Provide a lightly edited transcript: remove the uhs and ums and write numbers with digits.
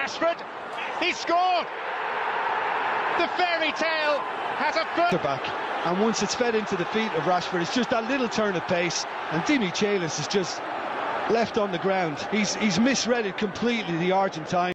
Rashford, he scored! The fairy tale has a foot back, and once it's fed into the feet of Rashford, it's just that little turn of pace, and Dimi Chalis is just left on the ground. He's misread it completely, the Argentine.